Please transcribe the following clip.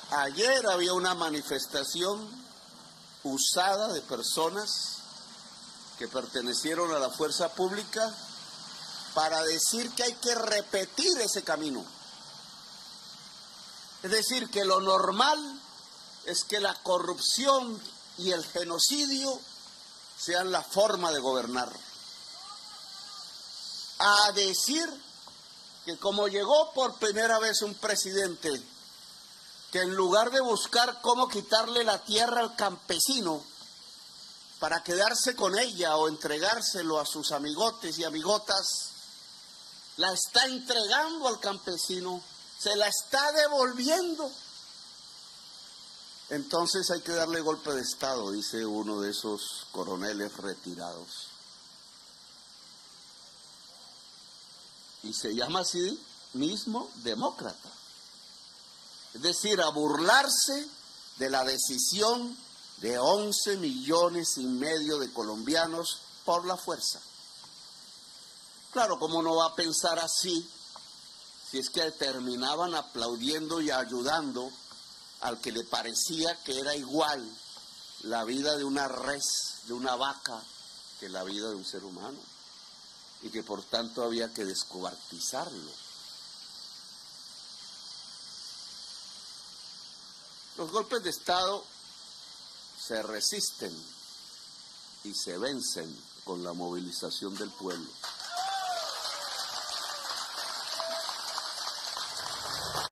Ayer había una manifestación usada de personas que pertenecieron a la fuerza pública para decir que hay que repetir ese camino. Es decir, que lo normal es que la corrupción y el genocidio sean la forma de gobernar. A decir que como llegó por primera vez un presidente que en lugar de buscar cómo quitarle la tierra al campesino para quedarse con ella o entregárselo a sus amigotes y amigotas, la está entregando al campesino, se la está devolviendo. Entonces hay que darle golpe de Estado, dice uno de esos coroneles retirados. Y se llama así mismo demócrata. Es decir, a burlarse de la decisión de 11,5 millones de colombianos por la fuerza. Claro, ¿cómo no va a pensar así si es que terminaban aplaudiendo y ayudando al que le parecía que era igual la vida de una res, de una vaca, que la vida de un ser humano? Y que por tanto había que descuartizarlo. Los golpes de Estado se resisten y se vencen con la movilización del pueblo.